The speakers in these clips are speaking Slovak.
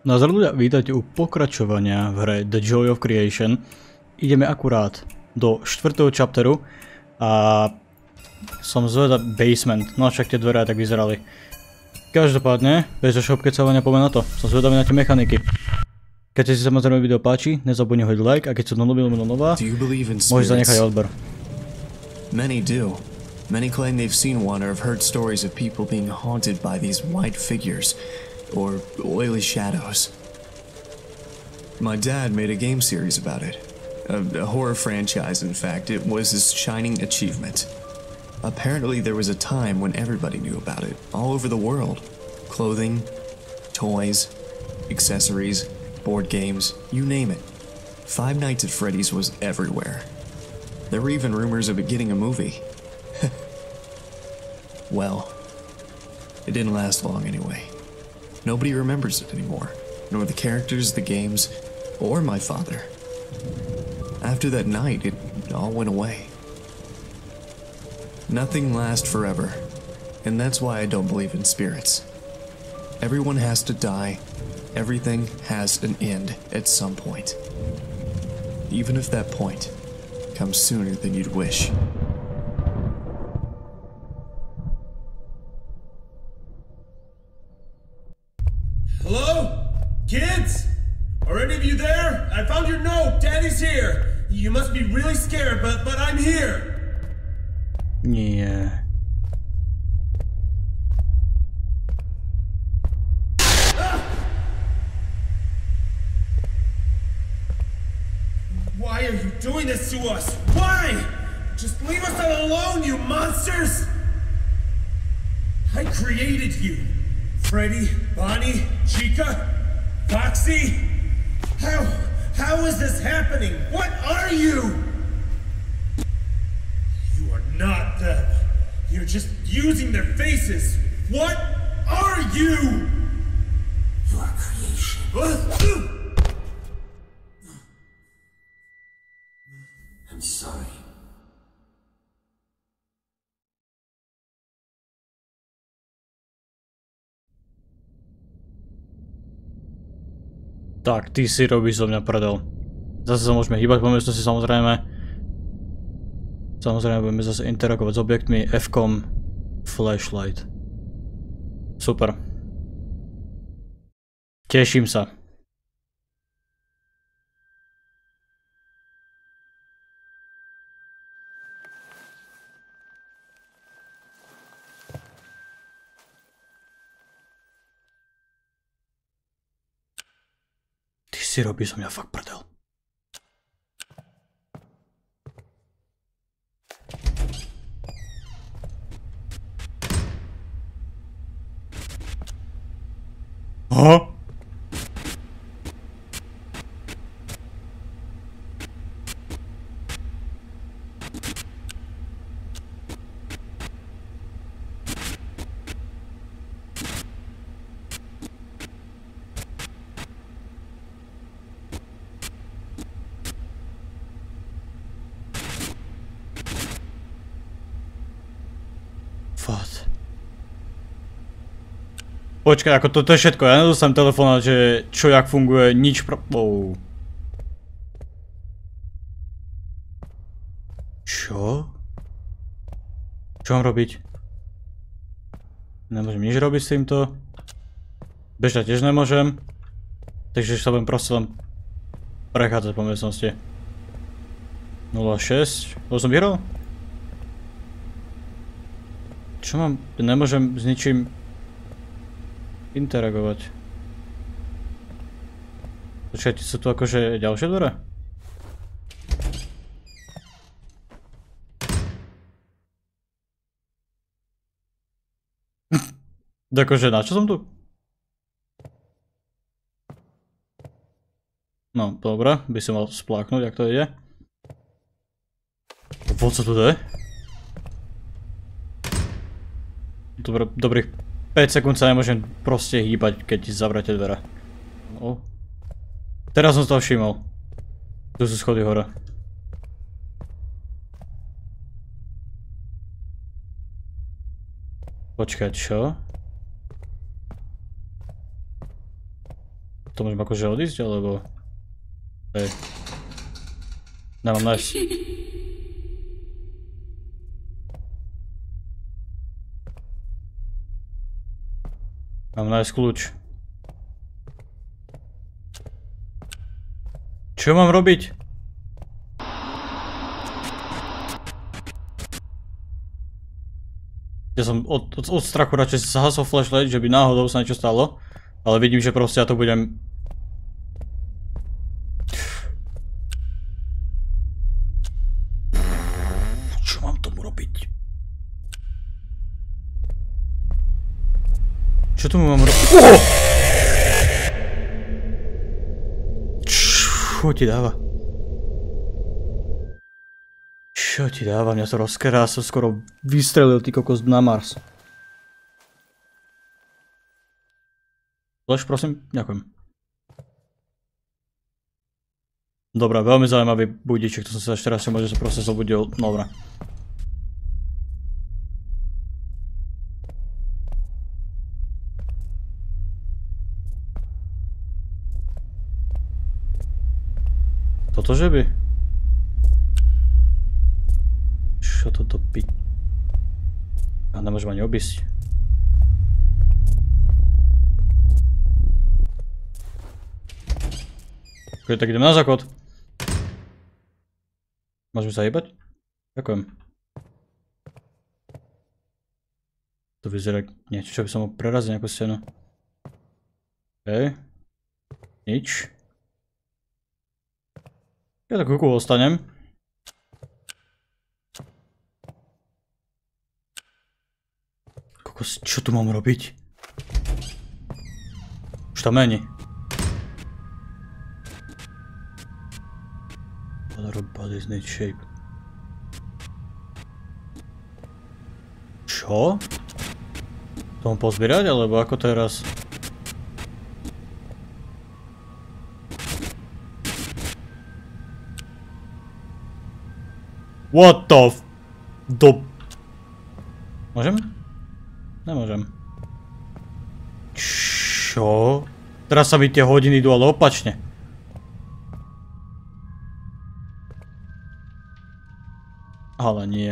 Nazdar ľudia, vítajte u pokračovania v hre The Joy of Creation. Ideme akurát do 4. chapteru a som zvedavý basement, no však tie dvere tak vyzerali. Každopádne, bez šopkecovania poďme na to, som zvedavý na tie mechaniky. Keď si samozrejme video páči, nezabudni hodiť like a keď sú nová, môžeš zanechať odber. Many do. Many claim they've seen one or have heard stories of people being haunted by these white figures. Or oily shadows. My dad made a game series about it. A horror franchise, in fact. It was his shining achievement. Apparently there was a time when everybody knew about it, all over the world. Clothing, toys, accessories, board games, you name it. Five Nights at Freddy's was everywhere. There were even rumors of it getting a movie. Well, it didn't last long anyway. Nobody remembers it anymore, nor the characters, the games, or my father. After that night, it all went away. Nothing lasts forever, and that's why I don't believe in spirits. Everyone has to die. Everything has an end at some point. Even if that point comes sooner than you'd wish. Hello? Kids? Are any of you there? I found your note. Daddy's here. You must be really scared, but I'm here. Nie. Why are you doing this to us? Why? Just leave us alone, you monsters! I created you. Freddy, Bonnie, Chica, Foxy? How is this happening? What are you? You are not them. You're just using their faces. What are you? Your creation. I'm sorry. Tak, ty si robíš zo mňa prdel. Zase sa môžeme hýbať po miestnosti samozrejme. Samozrejme budeme zase interagovať s objektmi F-kom flashlight. Super. Teším sa. Si robí zo mňa fakt prdel. Aha. Počkaj, ako toto je všetko, ja nedostanem telefonát, že čo, jak funguje, nič Čo? Čo mám robiť? Nemôžem nič robiť s týmto. Bežať tiež nemôžem. Takže sa budem proste len prechádzať po miestnosti. 06. To som vyhral? Čo mám? Nemôžem s ničím interagovať. Počkajte, sú tu akože ďalšie dvere? Akože na čo som tu? No, dobré, by som mal spláknuť, ak to ide. Po co tu je? Dobre, dobrých 5 sekúnd sa nemôžem proste hýbať, keď zavrete dvere. No. Teraz som si to všimol. Tu sú schody hore. Počkať, čo? To môžem akože odísť, alebo... Hej. Nemám nájsť. Mám nájsť kľúč. Čo mám robiť? Ja som od strachu radšej zahasol flashlight, že by náhodou sa niečo stalo. Ale vidím, že proste ja to budem... Čo mám tomu robiť? Čo tomu mám robiť? Čo ti dáva? Čo ti dáva? Mňa to rozkerá, som skoro vystrelil ty kokos na Mars. Flash, prosím? Ďakujem. Dobre, veľmi zaujímavý budíček, to som sa ešte raz môže sa proste zobudil. Dobre. Toto že by? Čo toto by? Ja nemôžem ani obísť. Ok, tak idem na záchod. Môžeme sa jebať? Ďakujem. To vyzerá niečo, čo by som mohol preraziť nejakú scénu. Ok. Nič. Ja tak kuku ostanem. Kokos, čo tu mám robiť? Už tam není. Body's need shape. Čo? To mám pozbierať, alebo ako teraz? What the f... Môžem? Nemôžem. Čo? Teraz sa mi tie hodiny idú, ale opačne. Ale nie.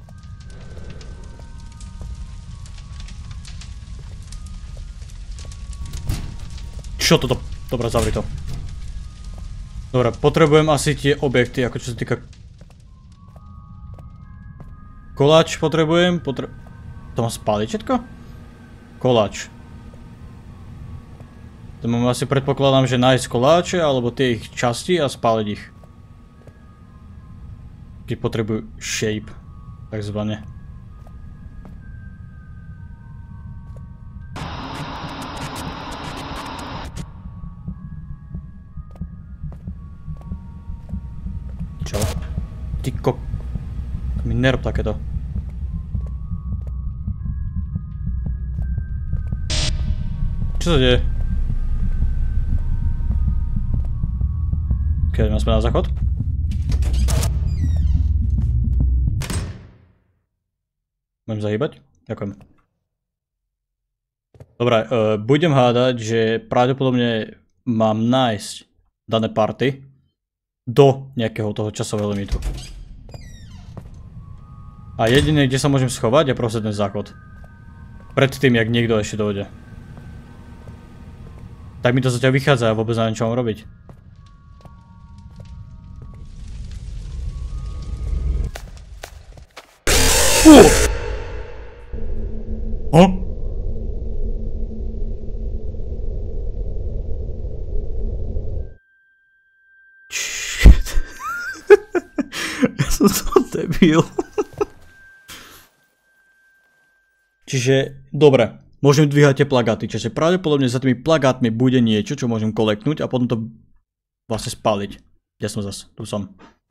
Čo toto? Dobre, zavri to. Dobre, potrebujem asi tie objekty, ako čo sa týka... Koláč potrebujem, to mám spáliť všetko? Koláč. To mám asi predpokladám, že nájsť koláče, alebo tie ich časti a spáliť ich. Keď potrebujú shape, takzvané. Čo? Ty kok... Mi nerob takéto. Čo sa deje? Keď sme na záchod? Môžem zahýbať? Ďakujem. Dobre, budem hádať, že pravdepodobne mám nájsť dané party do nejakého toho časového limitu. A jediné, kde sa môžem schovať, je proste ten záchod. Pred tým, jak niekto ešte dojde. Tak mi to zatiaľ vychádza a vôbec neviem, čo mám robiť. Shit. Ja som to debil. Čiže, dobre, môžem dvíhať tie plagáty, čiže pravdepodobne za tými plagátmi bude niečo, čo môžem kolektnúť a potom to vlastne spáliť. Kde som zas? Tu som.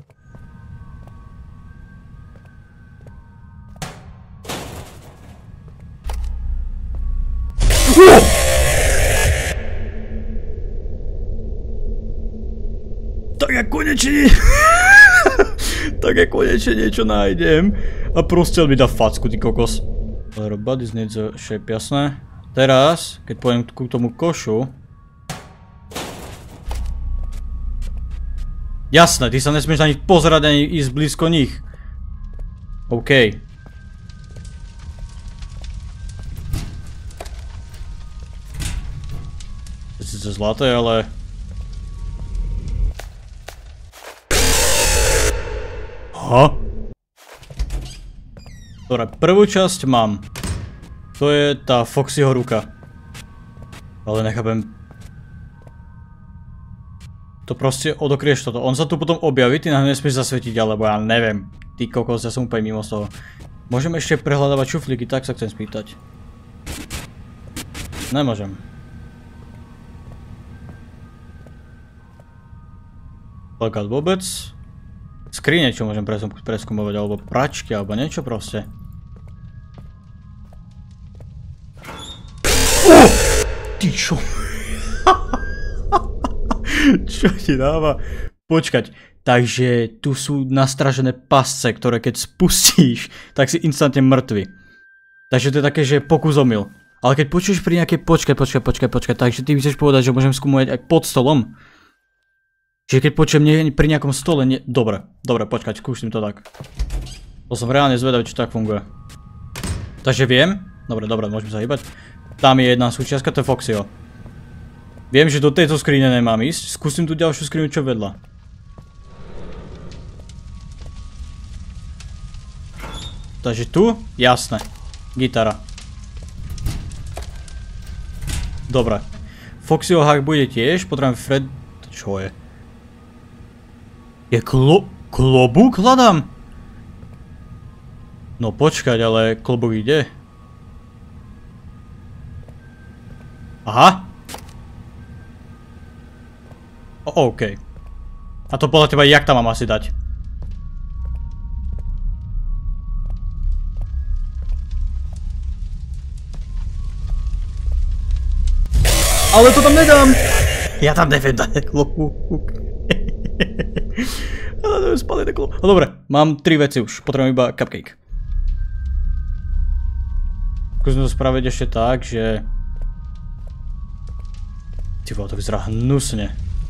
Tak ja konečne... tak ja konečne niečo nájdem. A proste mi dá facku, ty kokos. Bodies needs a shape, jasné. Teraz, keď pôjdem ku tomu košu... Jasné, ty sa nesmieš na nich pozerať ani ísť blízko nich. OK. To je sice zlaté, ale... Aha. Dobre, prvú časť mám. To je tá Foxyho ruka. Ale nechápem. To proste odokrieš toto. On sa tu potom objaví, ty nám nesmieš zasvetiť, alebo ja neviem. Ty kokos, ja som úplne mimo z toho. Môžem ešte prehľadávať šuflíky, tak sa chcem spýtať. Nemôžem. Plakát vôbec. Skrine, čo môžem preskúmovať, alebo pračky, alebo niečo proste. Ty čo? Čo ti dáva? Počkať, takže tu sú nastražené pasce, ktoré keď spustíš, tak si instantne mŕtvy. Takže to je také, že pokus omyl. Ale keď počuješ pri nejakej... Počkaj, takže ty chceš povedať, že môžem skúmovať aj pod stolom? Čiže keď počujem pri nejakom stole, nie... Dobre, počkať, skúsim to tak. To som reálne zvedavý, či tak funguje. Takže viem. Dobre, môžeme sa hýbať. Tam je jedna súčiastka, to je Foxyho. Viem, že do tejto skrine nemám ísť. Skúsim tú ďalšiu skrinu, čo vedľa. Takže tu? Jasné. Gitara. Dobre. Foxyho hák bude tiež, potrebujem Fred... Čo je? Je klobúk hľadám? No počkať, ale klobúk ide. Aha. OK. A to podľa teba, jak tam mám asi dať? Ale to tam nedám! Ja tam neviem dať klobúk. Ale neviem spaliť klobúk. No dobre, mám 3 veci už, potrebujem iba cupcake. Skúsim to spraviť ešte tak, že... Ty vole, to vyzerá hnusne.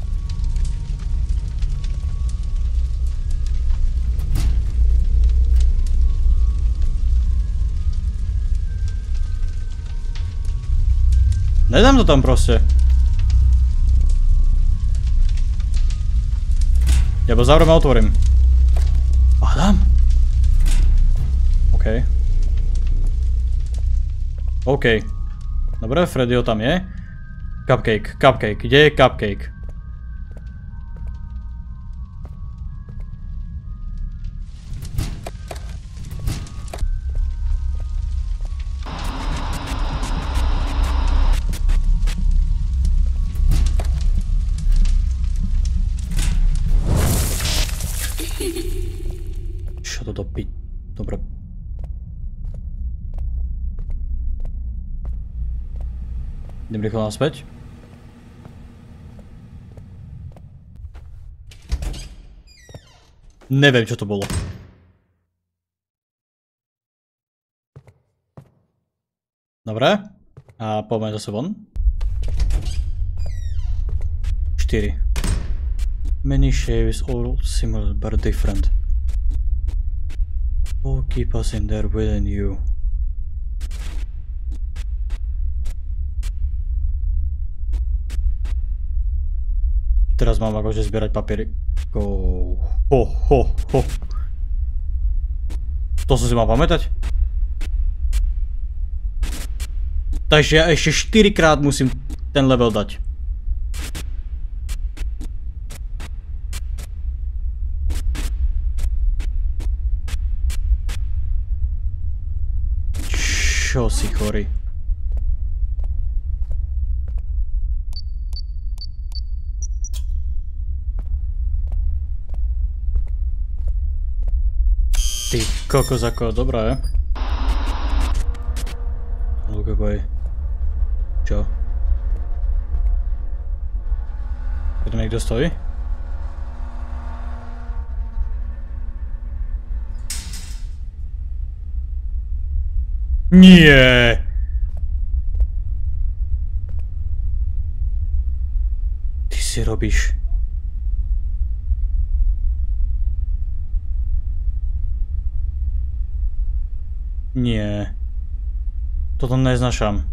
Nedám to tam proste. Ja bo zavriem a otvorím. A dám. OK. Dobre, Freddyho tam je. Cupcake. Kde je cupcake? Čo to dopiť? Dobre. Idem rýchlo naspäť. Neviem, čo to bolo. Dobre. A poďme zase von. 4. Many shapes, all similar but different. All keep us in there within you. Teraz mám akože zbierať papiery. To som si mal pamätať. Takže ja ešte 4 krát musím ten level dať. Čo si chorý? Ty kokos, ako dobré. Look away. Čo? Tu niekto stojí? Nie. Ty si robíš. Nie. Toto neznášam.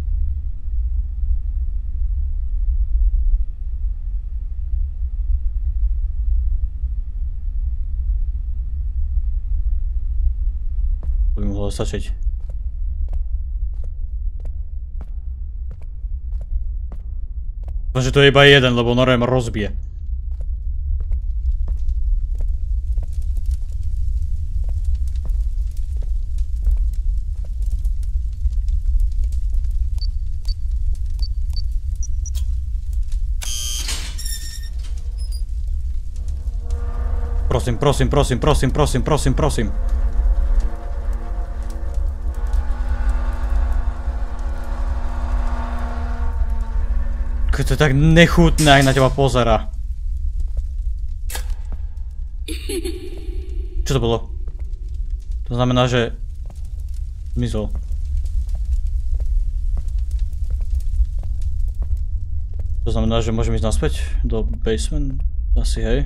To by mohlo stačiť. Že to je iba jeden, lebo normálne ma rozbije. Prosím, prosím, prosím, prosím, prosím, prosím, prosím. To je tak nechutné, ak na teba pozerá. Čo to bolo? To znamená, že... zmizol. To znamená, že môžem ísť naspäť do basement? Asi hej.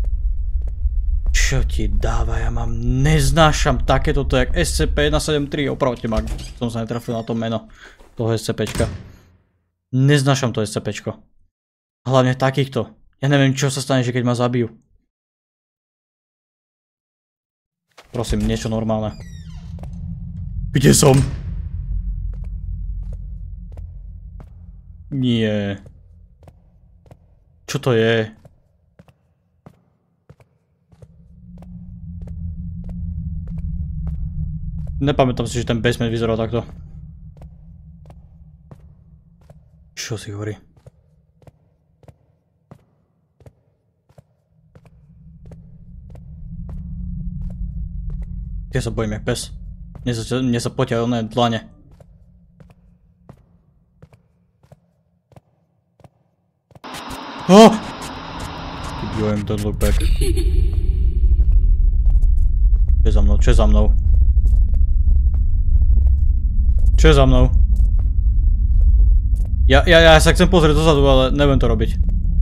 Čo ti dáva? Ja mám... neznášam takéto to jak SCP-173. Opravte ma, som sa netrafil na to meno toho SCPčka. Neznášam to SCPčko. Hlavne takýchto. Ja neviem, čo sa stane, že keď ma zabijú. Prosím, niečo normálne. Kde som? Nie. Čo to je? Nepamätám si, že ten basement vyzeral takto. Čo si hovorí? Ja sa bojím jak pes. Mne sa potia oné dlane. Oh! Jojem, don't look back. Čo je za mnou? Čo je za mnou? Čo je za mnou? Ja sa chcem pozrieť dozadu, ale neviem to robiť.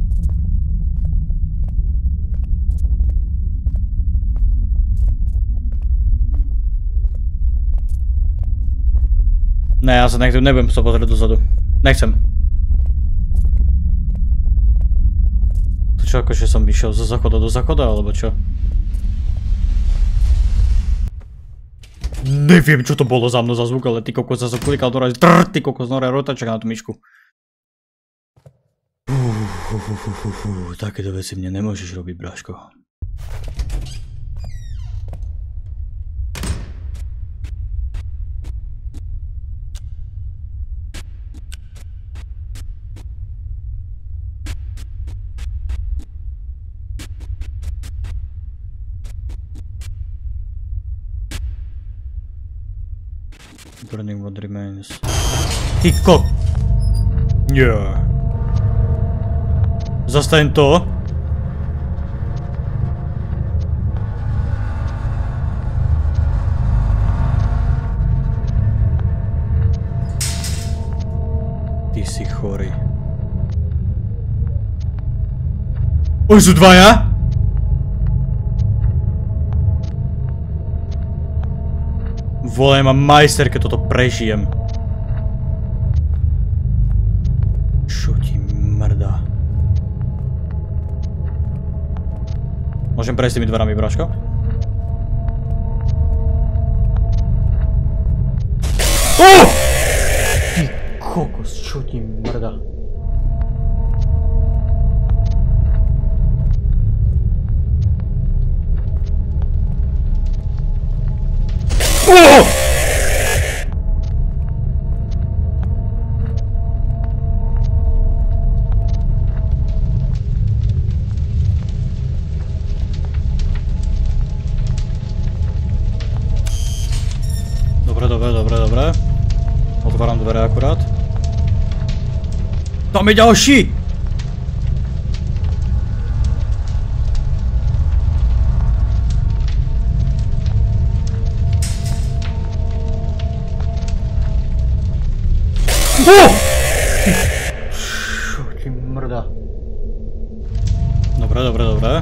Ne, ja sa nebudem sa pozrieť dozadu. Nechcem. To čo, akože som išiel zo záchoda do záchoda, alebo čo? Neviem, čo to bolo za mnou za zvuk, ale ty kokos sa som klikal doraz. Ty kokos, noré rotačak na tú myšku. Takéto veci mne nemôžeš robiť, bráško. Burning what remains. Ty kok... Yeah. Zastaň to. Ty si chorý. Oni sú dvaja? Volaj ma majster, keď toto prežijem. Čo ti mrdá? Môžem prejsť tými dverami, bráško? Oh! Ty kokos, čo ti mrdá? Oh! Dobre. Otváram dvere akurát. Tam je ďalší! Oh! Čo ti mrdá? Dobre.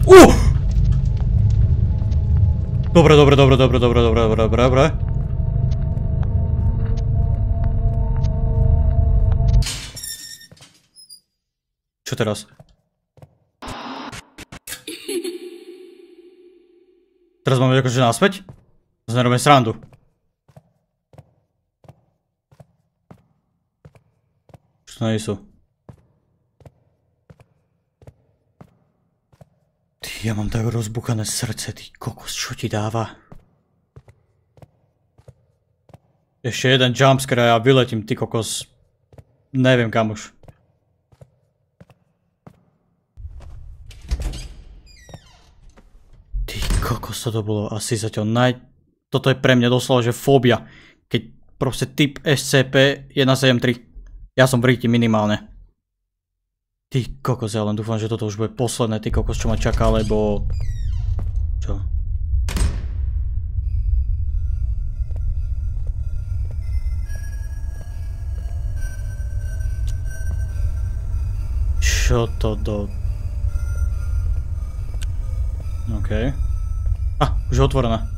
Dobre. Čo teraz? Teraz máme akože naspäť? Nerobím srandu. Čo to nie sú? Ja mám tak rozbuchané srdce, ty kokos, čo ti dáva? Ešte jeden jumpscare a ja vyletím, ty kokos. Neviem kam už. Ty kokos, toto bolo asi zatiaľ Toto je pre mňa doslova, že fóbia. Keď proste typ SCP-173. Ja som v ríti minimálne. Ty kokos, ja len dúfam, že toto už bude posledné, ty kokos, čo ma čaká, lebo... Čo? Čo to do... OK. Už je otvorená.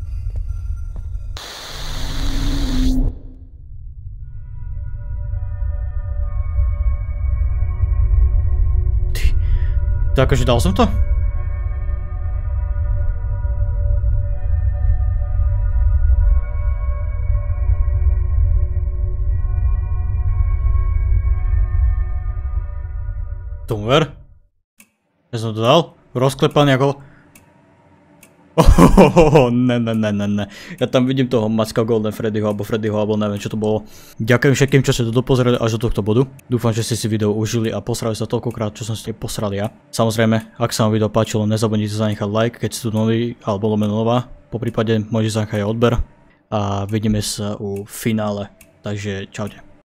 Takže dal som to? Tomu ver? Ja som to dal? Rozklepaný ako... Ne. Ja tam vidím toho macka Golden Freddyho alebo neviem čo to bolo. Ďakujem všetkým, čo ste to dopozreli až do tohto bodu. Dúfam, že ste si video užili a posrali sa toľkokrát, čo som si posral ja. Samozrejme, ak sa vám video páčilo, nezabudnite zanechať like, keď ste tu nový alebo nová. Poprípade môžete zanechať aj odber. A vidíme sa u finále. Takže čaute.